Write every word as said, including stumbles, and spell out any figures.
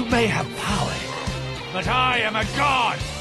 You may have power, but I am a god!